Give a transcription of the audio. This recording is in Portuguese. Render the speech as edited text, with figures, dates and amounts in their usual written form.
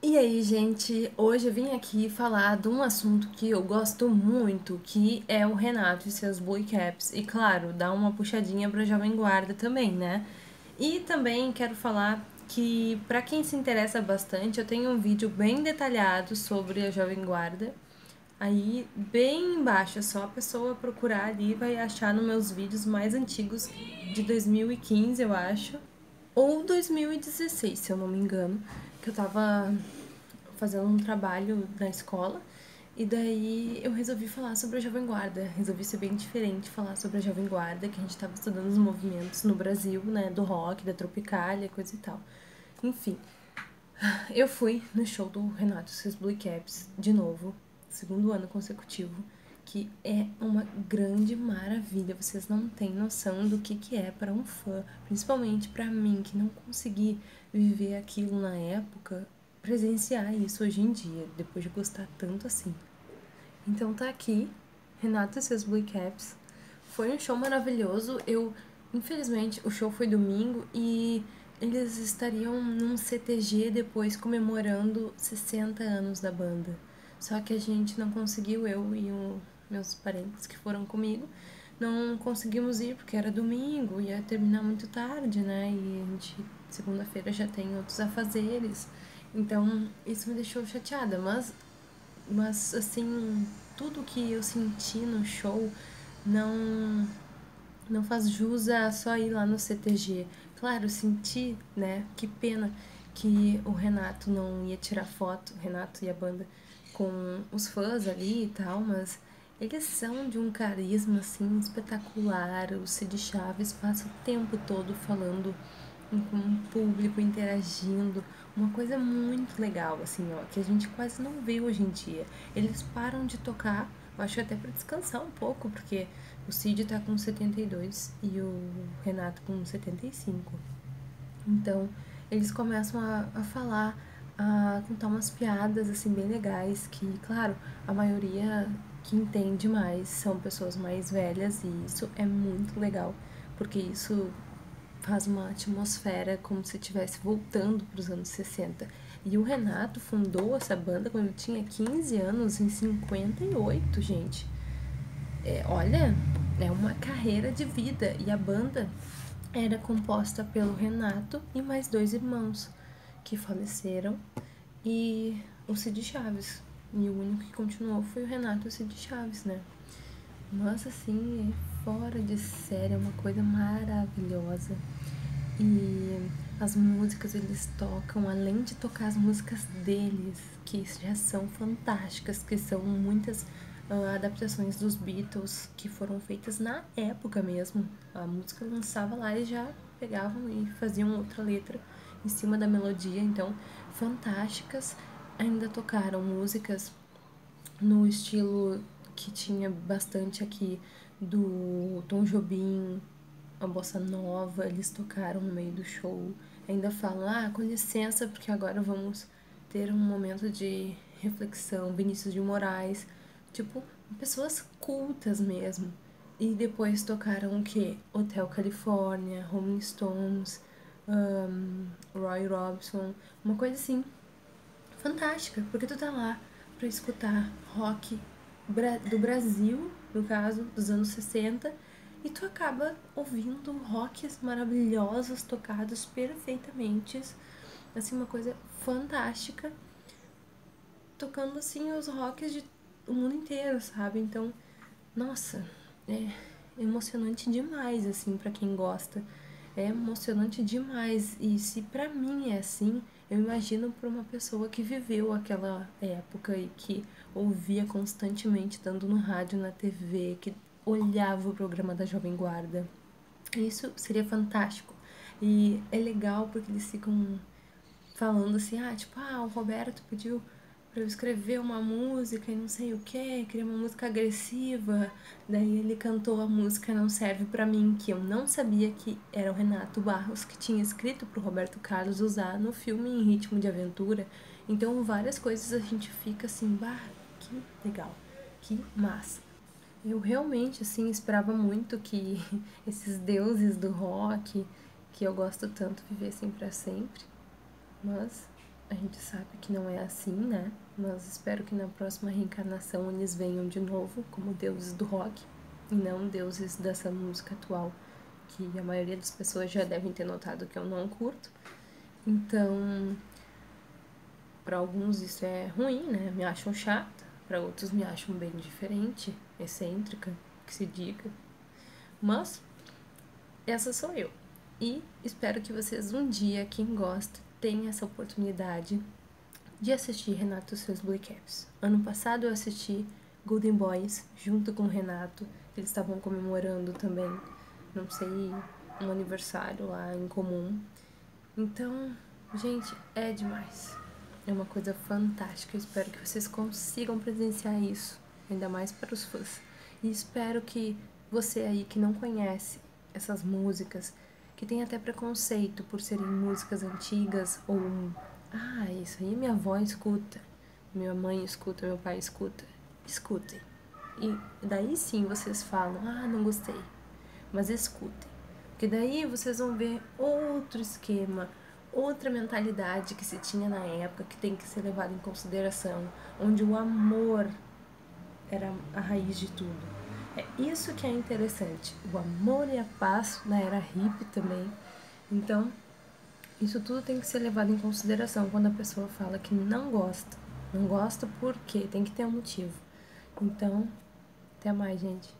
E aí, gente, hoje eu vim aqui falar de um assunto que eu gosto muito, que é o Renato e seus Blue Caps. E claro, dar uma puxadinha pra Jovem Guarda também, né? E também quero falar que, pra quem se interessa bastante, eu tenho um vídeo bem detalhado sobre a Jovem Guarda. Aí, bem embaixo, é só a pessoa procurar ali, vai achar nos meus vídeos mais antigos de 2015, eu acho, ou 2016, se eu não me engano, que eu tava fazendo um trabalho na escola. E daí eu resolvi falar sobre a Jovem Guarda. Resolvi ser bem diferente, falar sobre a Jovem Guarda, que a gente estava estudando os movimentos no Brasil, né? Do rock, da Tropicália, coisa e tal. Enfim, eu fui no show do Renato e seus Blue Caps, de novo, segundo ano consecutivo, que é uma grande maravilha. Vocês não têm noção do que é para um fã, principalmente para mim, que não consegui viver aquilo na época, presenciar isso hoje em dia, depois de gostar tanto assim. Então tá aqui, Renato e seus Blue Caps. Foi um show maravilhoso. Infelizmente, o show foi domingo e eles estariam num CTG depois comemorando 60 anos da banda. Só que a gente não conseguiu, eu e meus parentes que foram comigo, não conseguimos ir porque era domingo, ia terminar muito tarde, né? E a gente, segunda-feira, já tem outros afazeres. Então, isso me deixou chateada, mas assim, tudo que eu senti no show não não faz jus a só ir lá no CTG. Claro, eu senti, né? Que pena que o Renato não ia tirar foto, o Renato e a banda, com os fãs ali e tal, mas eles são de um carisma assim espetacular. O Cid Chaves passa o tempo todo falando com o público, interagindo, uma coisa muito legal, assim, ó, que a gente quase não vê hoje em dia. Eles param de tocar, eu acho até para descansar um pouco, porque o Cid tá com 72 e o Renato com 75. Então, eles começam a falar, a contar umas piadas, assim, bem legais, que, claro, a maioria que entende mais são pessoas mais velhas, e isso é muito legal, porque isso faz uma atmosfera como se estivesse voltando para os anos 60. E o Renato fundou essa banda quando ele tinha 15 anos, em 58, gente. Olha, é uma carreira de vida. E a banda era composta pelo Renato e mais dois irmãos que faleceram e o Cid Chaves. E o único que continuou foi o Renato e o Cid Chaves, né? Nossa, assim, é fora de série, é uma coisa maravilhosa. E as músicas eles tocam, além de tocar as músicas deles, que já são fantásticas, que são muitas adaptações dos Beatles que foram feitas na época mesmo. A música lançava lá e já pegavam e faziam outra letra em cima da melodia, então fantásticas. Ainda tocaram músicas no estilo que tinha bastante aqui do Tom Jobim, a bossa nova, eles tocaram no meio do show. Ainda falam, com licença, porque agora vamos ter um momento de reflexão. Vinícius de Moraes, tipo, pessoas cultas mesmo. E depois tocaram o quê? Hotel California, Rolling Stones, Roy Robson, uma coisa assim, fantástica, porque tu tá lá pra escutar rock do Brasil, no caso, dos anos 60, e tu acaba ouvindo rocks maravilhosos tocados perfeitamente, assim, uma coisa fantástica, tocando assim os rocks de o mundo inteiro, sabe? Então, nossa, é emocionante demais, assim, pra quem gosta. É emocionante demais. E se pra mim é assim, eu imagino pra uma pessoa que viveu aquela época e que ouvia constantemente, dando no rádio, na TV, que olhava o programa da Jovem Guarda. Isso seria fantástico. E é legal porque eles ficam falando assim, tipo, o Roberto pediu pra eu escrever uma música e não sei o que, queria uma música agressiva. Daí ele cantou a música Não Serve Pra Mim, que eu não sabia que era o Renato Barros que tinha escrito pro Roberto Carlos usar no filme Em Ritmo de Aventura. Então várias coisas a gente fica assim, que legal, que massa. Eu realmente, assim, esperava muito que esses deuses do rock, que eu gosto tanto, vivessem pra sempre. Mas A gente sabe que não é assim, né? Mas espero que na próxima reencarnação eles venham de novo como deuses do rock e não deuses dessa música atual, que a maioria das pessoas já devem ter notado que eu não curto. Então, para alguns isso é ruim, né? Me acham chata, para outros me acham bem diferente, excêntrica, que se diga. Mas essa sou eu. E espero que vocês um dia, quem gosta, tenha essa oportunidade de assistir Renato e seus Blue Caps. Ano passado eu assisti Golden Boys junto com o Renato. Eles estavam comemorando também, não sei, um aniversário lá em comum. Então, gente, é demais. É uma coisa fantástica. Eu espero que vocês consigam presenciar isso, ainda mais para os fãs. E espero que você aí que não conhece essas músicas, que tem até preconceito por serem músicas antigas ou isso aí minha avó escuta, minha mãe escuta, meu pai escuta, escutem. E daí sim vocês falam, não gostei, mas escutem. Porque daí vocês vão ver outro esquema, outra mentalidade que se tinha na época, que tem que ser levado em consideração, onde o amor era a raiz de tudo. É isso que é interessante, o amor e a paz na era hippie também. Então, isso tudo tem que ser levado em consideração quando a pessoa fala que não gosta. Não gosta por quê? Tem que ter um motivo. Então, até mais, gente.